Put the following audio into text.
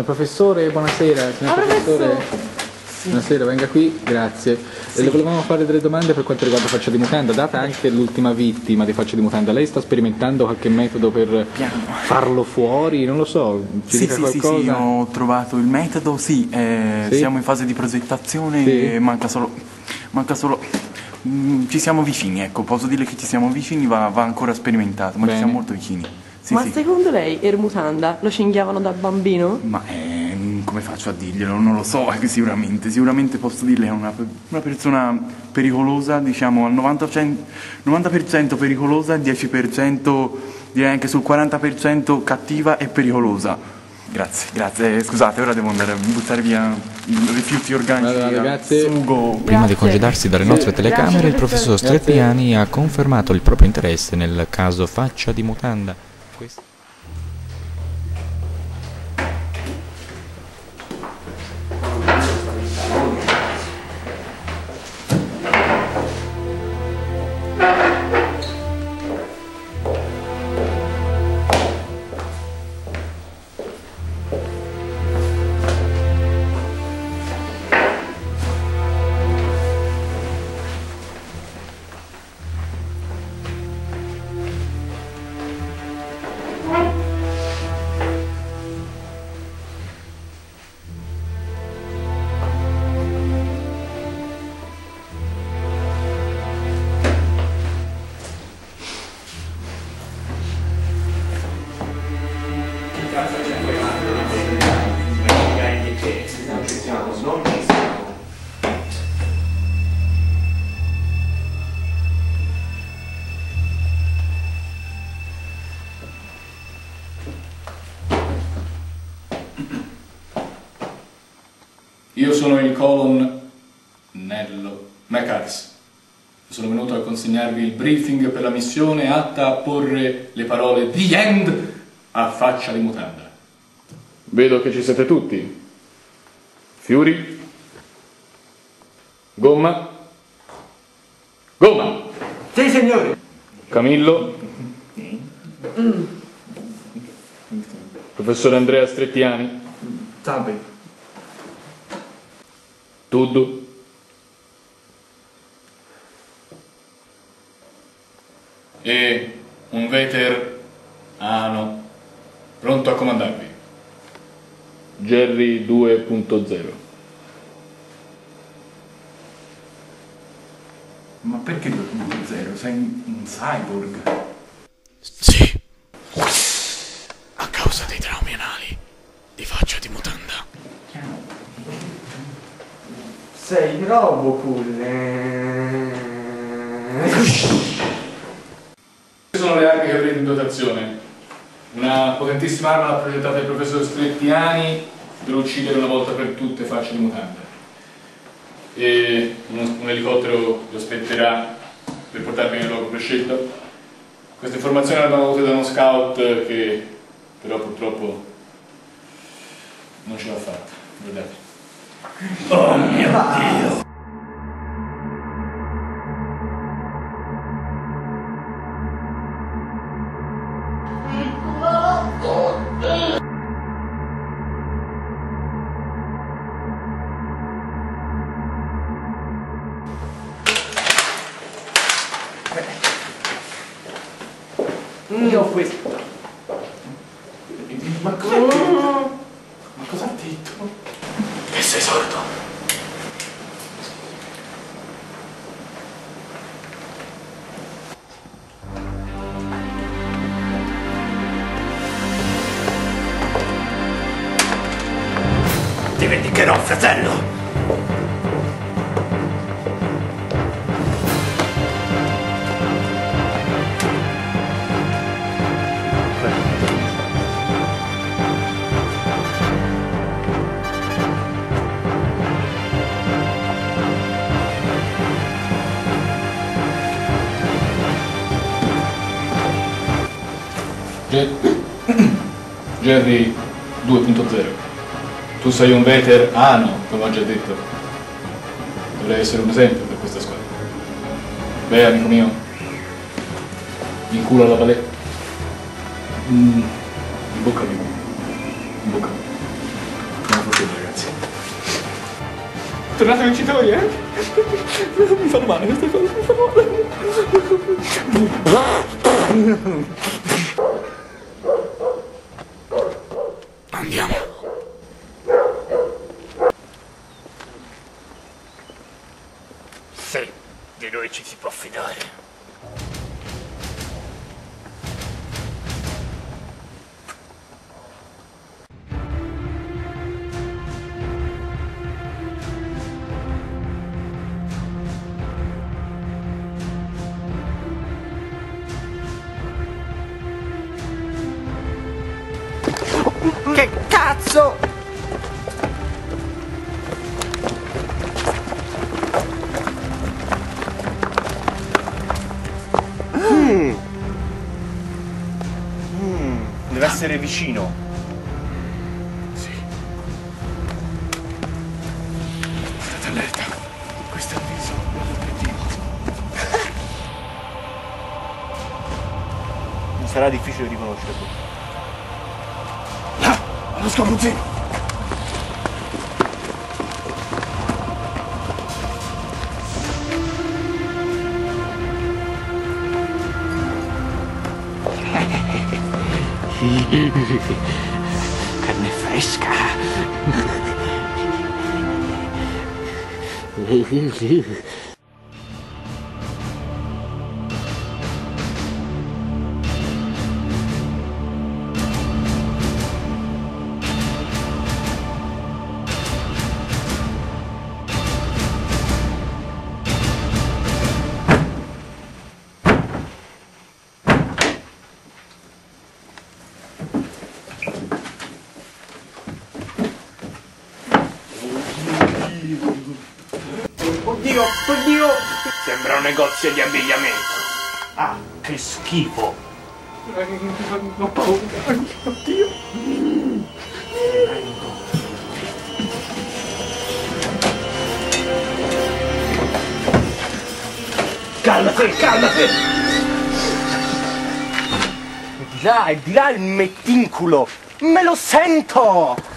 Signor professore, buonasera. Signor professore, buonasera, venga qui, grazie. Le volevamo fare delle domande per quanto riguarda Faccia di Mutanda, data anche l'ultima vittima di Faccia di Mutanda. Lei sta sperimentando qualche metodo per farlo fuori? Non lo so, ci dica qualcosa? Sì, ho trovato il metodo, sì. Siamo in fase di progettazione e manca solo... ci siamo vicini, ecco, posso dire che ci siamo vicini, va ancora sperimentato, ma ci siamo molto vicini. Ma secondo lei Ermutanda lo cinghiavano da bambino? Ma come faccio a dirglielo? Non lo so, sicuramente posso dirle che è una persona pericolosa, diciamo al 90% pericolosa, 10% direi anche sul 40% cattiva e pericolosa. Grazie, scusate, ora devo andare a buttare via i rifiuti organici, sugo. Prima di congedarsi dalle nostre telecamere, il professor Streppiani ha confermato il proprio interesse nel caso Faccia di Mutanda. Io sono il colonnello McCarthy. Sono venuto a consegnarvi il briefing per la missione atta a porre le parole "The End" a Faccia di Mutanda. Vedo che ci siete tutti. Fiori? Gomma? Gomma! Sì, signore! Camillo? Professore Andrea Strettiani? Salve. Tuddu? E un veterano pronto a comandarvi. Jerry 2.0. Ma perché 2.0? Sei un cyborg? Sì. A causa dei traumi anali di Faccia di Mutanda. Sei troppo Sono le armi che avrete in dotazione. Una potentissima arma rappresentata dal professor Strettiani per uccidere una volta per tutte Faccia di Mutanda. E un elicottero vi aspetterà per portarvi nel luogo prescelto. Queste informazioni le abbiamo avute da uno scout che però purtroppo non ce l'ha fatta. Guardate. Oh mio Dio! Io ho questo. Ma cosa ha detto? Ma cosa ha detto? Che sei sordo? Ti vendicherò, fratello! Jerry 2.0. Tu sei un veterano, come ho già detto. Dovrei essere un esempio per questa squadra. Beh, amico mio, in culo alla paletta. In bocca al lupo. In bocca al lupo. Grazie. Tornate vincitori, eh? Mi fanno male queste cose, mi fanno male. Andiamo. Sì, di noi ci si può fidare. Che cazzo! Deve essere vicino. Sì. State allerta. Questo è un viso dell'obiettivo. Non sarà difficile riconoscerlo. Là! Allo scapuzzino! Carne fresca. Oddio, oddio! Sembra un negozio di abbigliamento. Ah, che schifo! Ho paura. Oddio. Calmati, calmati! È di là il mettinculo! Me lo sento!